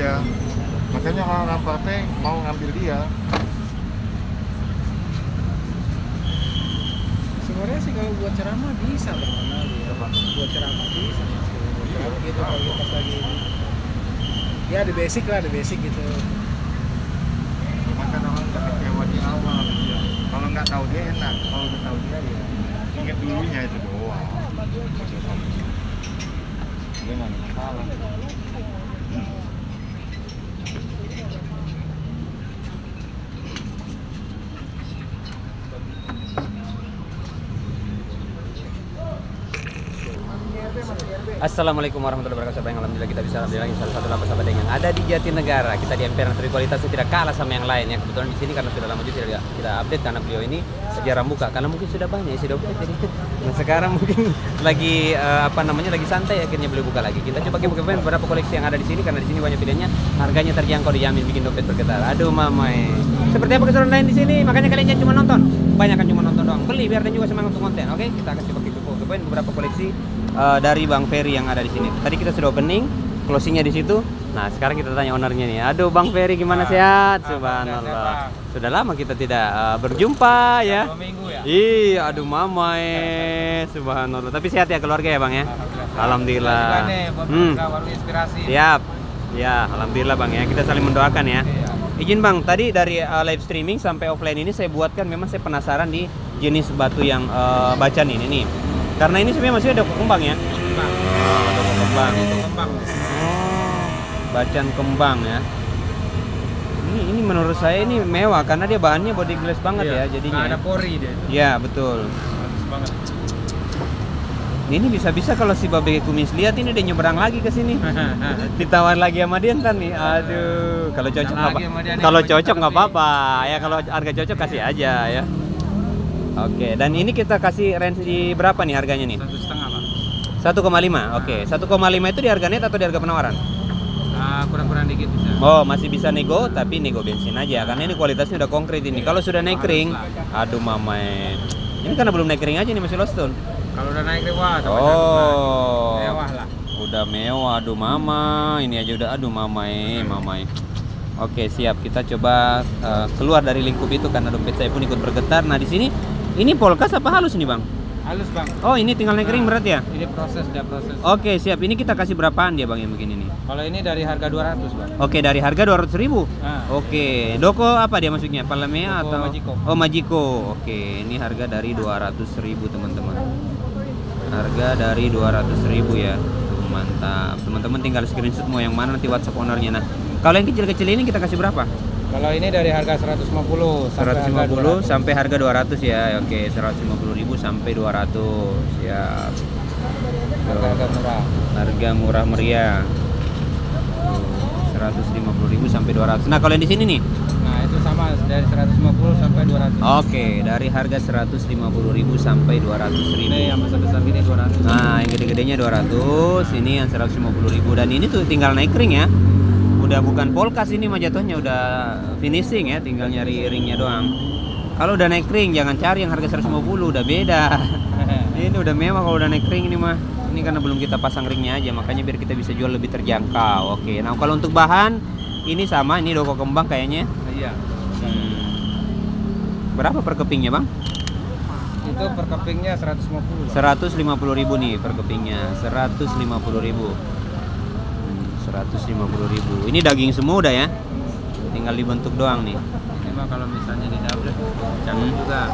dia. Makanya orang partai mau ngambil dia. Sebenarnya sih kalau buat ceramah bisa Bang Ronald ya. Buat ceramah bisa Mas. Buat ceramah gitu kalau kita pas lagi ini. Ya ada basic lah, ada basic gitu. Cuma kan orang nggak kecewa di awal dia. Kalau nggak tahu dia enak, kalau udah tahu dia ya ingat dulunya itu doang. Dia nggak ada masalah. Assalamualaikum warahmatullahi wabarakatuh. Alhamdulillah kita bisa ambil lagi salah satu lapas sahabat yang ada di Jatinegara. Kita di MPR Negeri kualitasnya tidak kalah sama yang lain ya. Kebetulan di sini karena sudah lama juga tidak kita update karena beliau ini jarang buka karena mungkin sudah banyak isi dompet jadi. Nah sekarang mungkin lagi lagi santai akhirnya beliau buka lagi. Kita coba buka beberapa koleksi yang ada di sini karena di sini banyak pilihannya, harganya terjangkau dijamin bikin dompet bergetar. Aduh mamai. Seperti apa keseruan lain di sini? Makanya kalian jangan cuma nonton. Banyak kan cuma nonton doang. Beli biar dan juga semangat untuk konten. Oke, kita akan coba kepoin beberapa koleksi dari Bang Ferry yang ada di sini. Tadi kita sudah opening, closingnya di situ. Nah, sekarang kita tanya ownernya nih. Aduh, Bang Ferry gimana sehat? Subhanallah. Sudah lama kita tidak berjumpa ya. 2 minggu ya. Iya, aduh mamai. Subhanallah. Tapi sehat ya keluarga ya, Bang ya? Alhamdulillah. Warung inspirasi. Siap. Ya, alhamdulillah Bang ya. Kita saling mendoakan ya. Izin Bang, tadi dari live streaming sampai offline ini saya buatkan, memang saya penasaran di jenis batu yang bacan ini nih. Karena ini sebenarnya masih ada kembang ya. Ada kembang. Bacan kembang ya. Ini menurut saya ini mewah karena dia bahannya body glass banget ya jadinya. Ada pori dia. Ya betul. Bagus banget. Ini bisa-bisa kalau si Babe Kumis lihat ini dia nyebrang lagi ke sini. Ditawar lagi sama dia ntar nih. Aduh, kalau cocok nggak apa-apa. Ya kalau harga cocok kasih aja ya. Oke, dan ini kita kasih range di berapa nih harganya nih? 1,5 Bang. 1,5. Oke, 1,5 itu di harga net atau di harga penawaran? Kurang-kurang dikit bisa. Oh, masih bisa nego, tapi nego bensin aja karena ini kualitasnya udah konkret ini. Kalau sudah naik ring, aduh mamai. Ini karena belum naik ring aja nih masih lost tone. Kalau udah naik mewah, mewah lah. Udah mewah, aduh mama. Ini aja udah aduh mamai. Oke, siap. Kita coba keluar dari lingkup itu karena dompet saya pun ikut bergetar. Nah, di sini ini polkas apa halus nih, Bang? Halus, Bang. Oh, ini tinggal naik ring berat ya? Ini proses. Oke, siap. Ini kita kasih berapaan dia, Bang, yang begini nih? Kalau ini dari harga 200, Bang. Oke, dari harga 200.000. Nah. Oke, doko apa dia maksudnya? Palamea Doko atau Majiko. Oh, Majiko. Oke, ini harga dari 200.000, teman-teman. Harga dari 200.000 ya. Mantap. Teman-teman tinggal screenshot mau yang mana nanti WhatsApp ownernya. Nah, kalau yang kecil-kecil ini kita kasih berapa? Kalau ini dari harga 150 sampai harga 200 ya. Oke, 150.000 sampai 200 ya. Harga murah. Harga murah meriah. 150.000 sampai 200. Nah, kalau yang di sini nih? Nah, itu sama dari 150 sampai 200. Oke, dari harga 150.000 sampai 200.000. Ini yang besar-besar gini 200. Nah, yang gede-gedenya 200, ini yang 150.000 dan ini tuh tinggal naik ring ya. Udah bukan polkas ini mah jatuhnya, udah finishing ya, tinggal nyari ringnya doang. Kalau udah naik ring jangan cari yang harga 150, udah beda. Ini udah mewah kalau udah naik ring ini mah. Ini karena belum kita pasang ringnya aja, makanya biar kita bisa jual lebih terjangkau. Oke, nah kalau untuk bahan ini sama, ini doko kembang kayaknya. Iya. Berapa per kepingnya, Bang? Itu per kepingnya 150. 150.000 nih per kepingnya, 150.000. 150.000. Ini daging semua udah ya, tinggal dibentuk doang nih. Ini mah kalau misalnya di double cakep juga.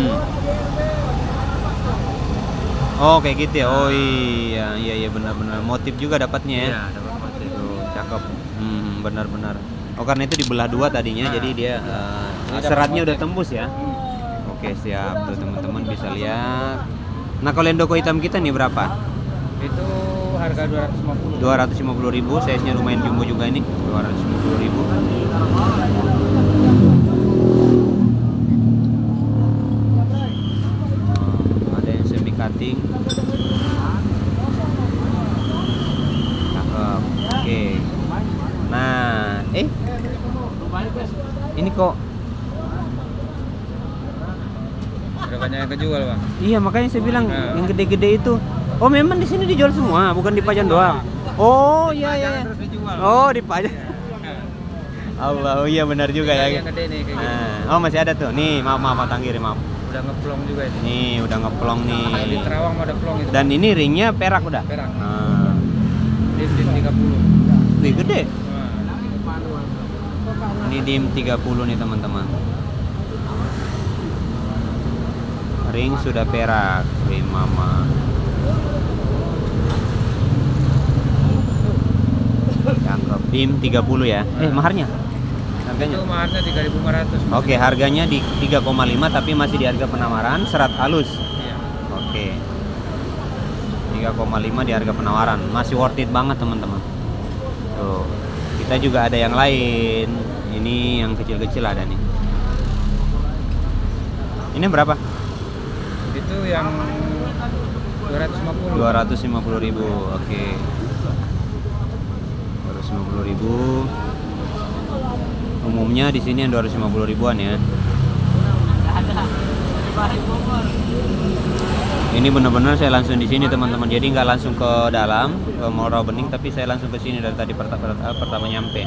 Oh kayak gitu ya. Oh iya benar-benar motif juga dapatnya ya. Iya, dapat motif. Tuh, cakep. Benar-benar. Oh karena itu dibelah dua tadinya, jadi dia seratnya udah tembus ya. Oke siap, tuh teman-teman bisa lihat. Nah kalau yang doko hitam kita nih berapa? Itu harga 250. 250.000, size-nya lumayan jumbo juga ini. 250.000. Ada yang semi cutting. Cakep. Oke. Nah, ini kok Udah banyak yang kejual, Bang. iya makanya saya bilang yang gede-gede itu. Oh memang di sini dijual semua, bukan di Pajan doang. Oh iya. Terus dijual. Oh di Pajan. Allah, oh iya benar juga ya. Yang gede nih kayak gini. Oh masih ada tuh. Nih, maaf tanggiri, maaf. Udah ngeplong juga ini. Nih, udah ngeplong nih. Di Terawang ada plong itu. Dan ini ringnya perak udah. Perak. Nah. Dim 30. Wih, gede. Nah. Ini dim 30 nih teman-teman. Ring sudah perak, ring mama. Cakep. Dim 30 ya. Maharnya? Harganya? Itu maharnya 3.500. Oke, harganya di 3,5 tapi masih di harga penawaran, serat halus. Iya. Oke. 3,5 di harga penawaran. Masih worth it banget, teman-teman. Tuh. Kita juga ada yang lain. Ini yang kecil-kecil ada nih. Ini berapa? Itu yang 250. 250.000. Oke. 250.000. Umumnya di sini yang 250 ribuan ya. Ini benar-benar saya langsung di sini teman-teman. Jadi nggak langsung ke dalam ke Mall Rawabening, tapi saya langsung ke sini dari tadi pertama nyampe.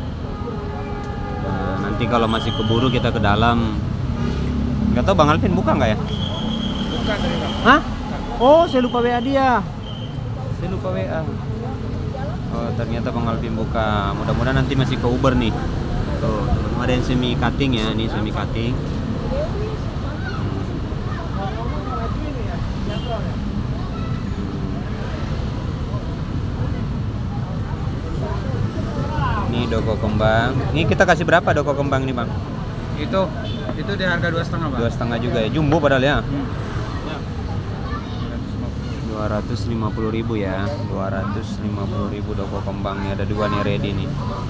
Nah, nanti kalau masih keburu kita ke dalam. Nggak tahu Bang Alvin buka nggak ya? Buka tadi Bang. Hah? Oh, saya lupa WA dia. Saya lupa WA. Oh, ternyata Bang Alvin buka. Mudah-mudahan nanti masih ke Uber nih. Tuh, ada yang semi cutting ya, ini semi cutting. Ini doko kembang. Ini kita kasih berapa doko kembang ini, Bang? Itu di harga 2,5 Bang. 2,5 juga ya. Jumbo padahal ya. 250.000 ya. 250.000 doko kembangnya. Ada dua nih ready nih.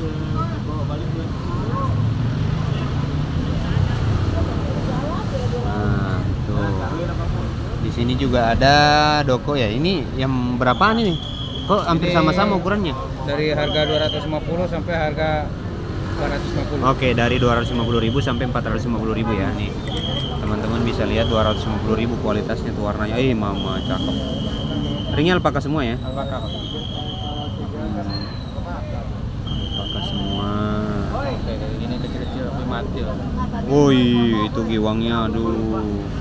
Nah, tuh. Di sini juga ada doko ya. Ini yang berapaan ini? Kok hampir sama-sama ukurannya? Dari harga 250 sampai harga 450. Oke, dari 250.000 sampai 450.000 ya. Nih. Teman-teman bisa lihat 250.000 kualitasnya tuh warnanya. Mama cakep. Ringnya alpaka semua ya? Alpaka. Alpaka semua. Oke, kayak gini kecil-kecil tapi mati loh. Woi, itu giwangnya aduh.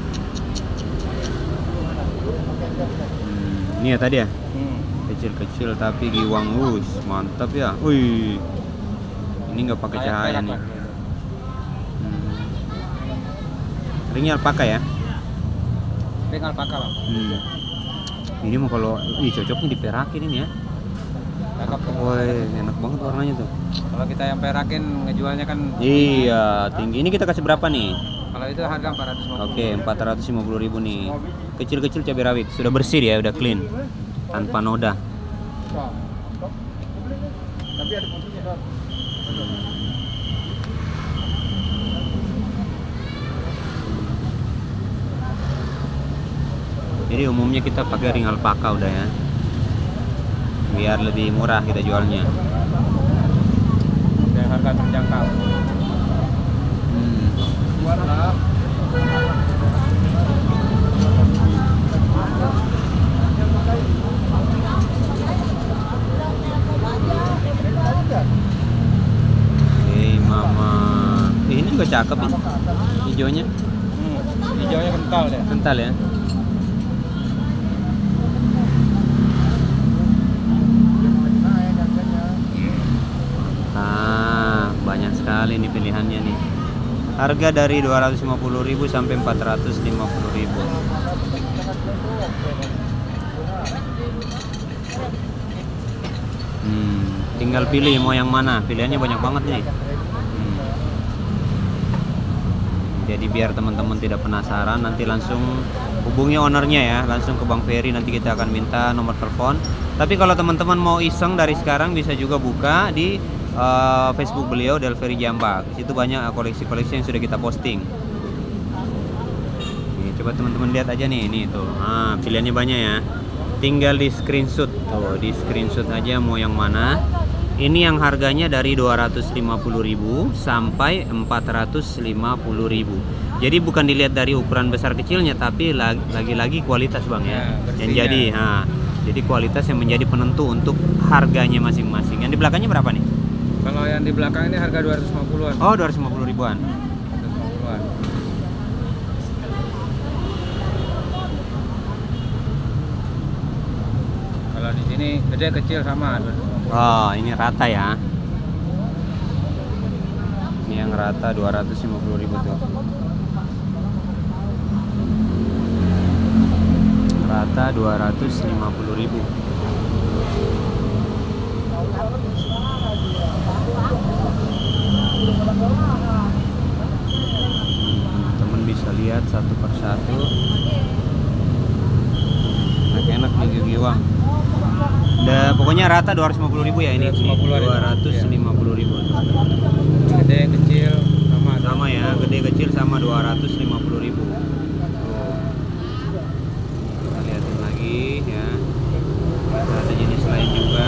Ini ya tadi ya? Kecil-kecil tapi giwang mantap ya. Wih. Ini nggak pakai cahaya nih. Ringnya alpaka ya? Ring alpaka Bang. Ini mau kalau cocoknya diperakin ini ya. Cakep. Woi, enak banget warnanya tuh. Kalau kita yang perakin ngejualnya kan Iya, tinggi. Ini kita kasih berapa nih? kalau itu harga 450. Oke, 450.000 nih. Kecil-kecil cabai rawit, sudah bersih ya, udah clean. Tanpa noda. Tapi ada fotonya Bang. Jadi umumnya kita pakai ring alpaka udah ya. Biar lebih murah kita jualnya. Dan harga terjangkau. Mama. Ini juga cakep ya. Hijaunya. Hijaunya kental deh. Kental ya. Banyak sekali nih pilihannya nih. Harga dari 250.000 sampai 450.000. Tinggal pilih mau yang mana. Pilihannya banyak banget nih. Jadi biar teman-teman tidak penasaran, nanti langsung hubungi ownernya ya, langsung ke Bang Ferry, nanti kita akan minta nomor telepon. Tapi kalau teman-teman mau iseng dari sekarang bisa juga buka di Facebook beliau Del Ferry Jambak. Di situ banyak koleksi-koleksi yang sudah kita posting. Nih, coba teman-teman lihat aja nih, ini tuh. Pilihannya banyak ya. Tinggal di screenshot tuh, di screenshot aja mau yang mana. Ini yang harganya dari 250.000 sampai 450.000. Jadi bukan dilihat dari ukuran besar kecilnya, tapi lagi-lagi kualitas Bang ya. Yang jadi kualitas yang menjadi penentu untuk harganya masing-masing. Yang di belakangnya berapa nih? Kalau yang di belakang ini harga 250-an. Oh, 250 ribuan. 250-an. Kalau di sini gede kecil sama 250. Oh, ini rata ya. Ini yang rata 250 ribu tuh. Rata 250 ribu. Teman bisa lihat satu persatu. Enak nih giwang. Pokoknya rata 250 ribu ya ini. 250 ribu. Gede kecil Sama ya, gede kecil sama 250 ribu. Kita lihatin lagi ya. Ada jenis lain juga.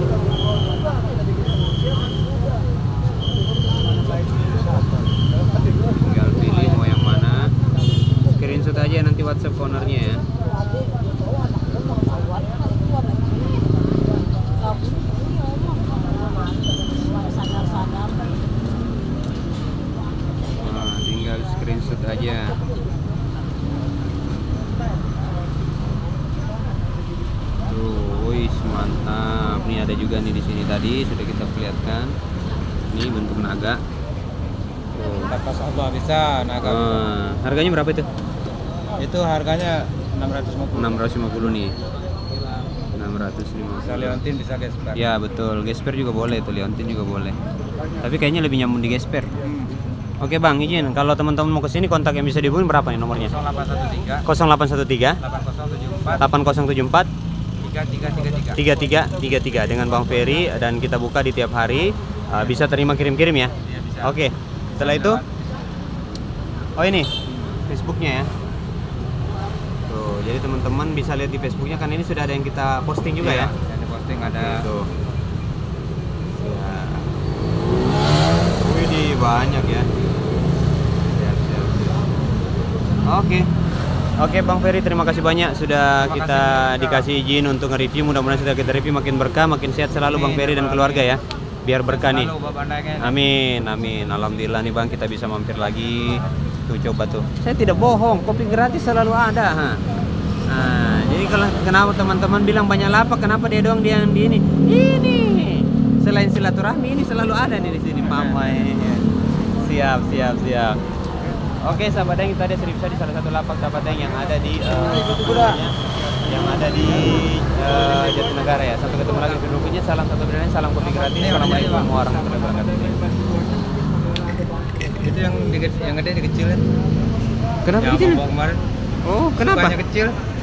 Tinggal pilih mau yang mana. Screenshot aja nanti WhatsApp ownernya ya. Nah, tinggal screenshot aja. Tuh, wis mantap. Nih ada juga nih di sini tadi sudah kita perlihatkan. Ini bentuk naga. Tuh. Lepas apa bisa naga. Harganya berapa itu? Itu harganya 650. 650 nih. 650. Bisa leontin, bisa gesper. Ya betul, gesper juga boleh tuh, leontin juga boleh. Tapi kayaknya lebih nyaman di gesper. Oke Bang, izin kalau teman-teman mau kesini kontak yang bisa dihubungi berapa nih nomornya? 0813 0813 8074 8074 3333 3333 dengan Bang Ferry, dan kita buka di tiap hari. Bisa terima kirim-kirim ya? Iya, bisa. Oke, setelah itu oh ini Facebooknya ya. Tuh, jadi teman-teman bisa lihat di Facebooknya, kan ini sudah ada yang kita posting juga ya. Yang di posting ada. Tuh. Ya. Widih, banyak ya. Siap. Oke Bang Ferry, terima kasih banyak sudah kita dikasih izin untuk nge-review. Mudah-mudahan sudah kita review makin berkah, makin sehat selalu Bang Ferry dan keluarga ya. Biar berkah nih. Amin. Alhamdulillah nih Bang, kita bisa mampir lagi. Tuh coba tuh. Saya tidak bohong, kopi gratis selalu ada. Nah, jadi kalau kenapa teman-teman bilang banyak lapak, kenapa dia doang dia yang di ini? Ini selain silaturahmi ini selalu ada nih di sini Mama ini. Siap. Oke sahabat Deng, kita ada Seripsa di salah satu lapak sahabat Deng yang ada di Jatinegara ya. Sampai ketemu lagi di berikutnya. Salam satu brand, salam kopi gratis. Assalamualaikum warahmatullahi wabarakatuh. Itu yang gede dikecilin. Kenapa yang kecil? kemarin. Oh, kenapa? Sukanya kecil.